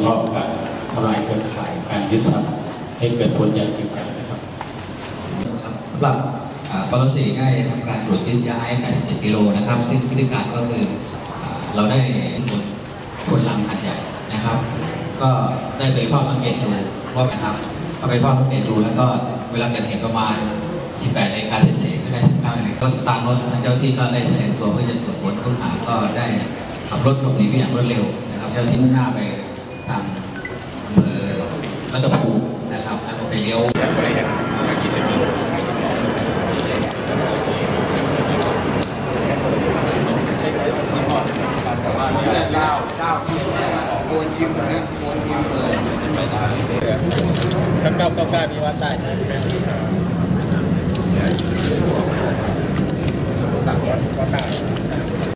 พาะการทำลายเครือข่ายการยึดทรัพย์ให้เกิดผลอย่างจริงจังนะครับสำหรับปกติได้ทำการตรวจยึดย้าย87กิโลนะครับซึ่งวิธีการก็คือเราได้บนคนลำหัดใหญ่นะครับก็ได้ไปเฝ้าสังเกตดูว่านะครับก็ไปเฝ้าสังเกตดูแล้วก็เวลาเกิดเหตุประมาณ18 นาฬิกาเศษก็ได้19 นาฬิกาก็สตาร์ทรถเจ้าที่ก็ได้แสดงตัวเพื่อจะตรวจค้นผู้ต้องหาก็ได้ขับรถหลบหนีไปอย่างรวดเร็วนะครับเจ้าที่มุ่งหน้าไปทางอำเภอรัตภูมินะครับแล้วก็ไปเลี้ยวเจ้าโอนยิ้มนะฮะโอนยิ้มเลย 999มีวัดได้